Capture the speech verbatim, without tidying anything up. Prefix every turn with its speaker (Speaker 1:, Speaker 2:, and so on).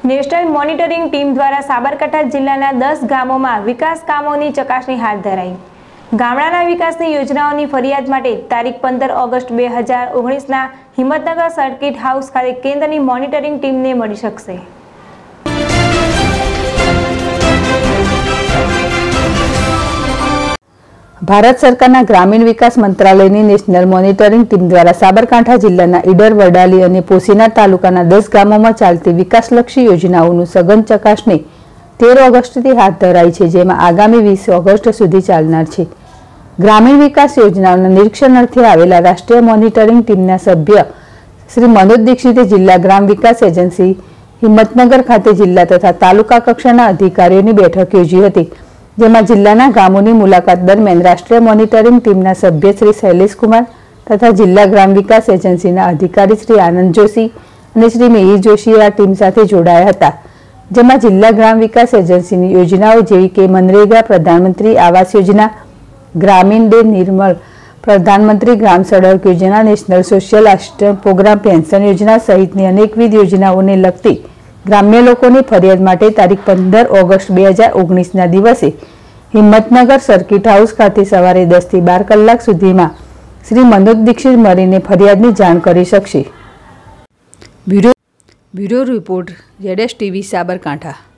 Speaker 1: National monitoring team દ્વારા સાબરકાંઠા જિલ્લાના દસ ગામોમાં વિકાસ કામોની ચકાસણી હાથ ધરાઈ। ગામડાના વિકાસની યોજનાઓની ફરિયાદ માટે તારીખ પંદર ઓગસ્ટ બે હજાર ઓગણીસના હિંમતનગર સર્કિટ હાઉસ ખાતે કેન્દ્રની મોનિટરિંગ ટીમને મળી શકશે।
Speaker 2: ભારત સરકારના ગ્રામીણ વિકાસ મંત્રાલયની નેશનલ મોનિટરિંગ ટીમ દ્વારા સાબરકાંઠા જિલ્લાના ઈડર, વડાલી અને પોશીના તાલુકાના દસ ગામોમાં ચાલતી વિકાસલક્ષી યોજનાઓનું સઘન ચકાસણી તેર ઓગસ્ટથી હાથ ધરાઈ છે, જેમાં આગામી વીસ ઓગસ્ટ સુધી ચાલનાર છે। ગ્રામીણ વિકાસ યોજનાઓના નિરીક્ષણ અર્થે આવેલા રાષ્ટ્રીય મોનિટરિંગ ટીમના સભ્ય શ્રી મનોજ દીક્ષિતે જિલ્લા ગ્રામ વિકાસ એજન્સી હિંમતનગર ખાતે જિલ્લા તથા તાલુકા કક્ષાના અધિકારીઓની બેઠક યોજી હતી, જેમાં જિલ્લાના ગામોની મુલાકાત દરમિયાન રાષ્ટ્રીય મોનિટરિંગ ટીમના સભ્ય શ્રી શૈલેષ કુમાર તથા જિલ્લા ગ્રામ વિકાસ એજન્સીના અધિકારી શ્રી આનંદ જોશી અને શ્રી મિહિર જોશી આ ટીમ સાથે જોડાયા હતા, જેમાં જિલ્લા ગ્રામ વિકાસ એજન્સીની યોજનાઓ જેવી કે મનરેગા, પ્રધાનમંત્રી આવાસ યોજના, ગ્રામીણ ડે નિર્મળ, પ્રધાનમંત્રી ગ્રામ સડક યોજના, national social assistance programme, pension યોજના સહિતની અનેકવિધ યોજનાઓને લગતી ગ્રામ્ય લોકોની ફરિયાદ માટે તારીખ પંદર ઓગસ્ટ બે હજાર ઓગણીસના દિવસે હિંમતનગર સર્કિટ હાઉસ ખાતે સવારે દસ થી બાર કલાક સુધીમાં શ્રી મનોજ દીક્ષિત મળીને ફરિયાદની જાણ કરી શકશે। Bureau bureau report Z S TV Sabarkantha.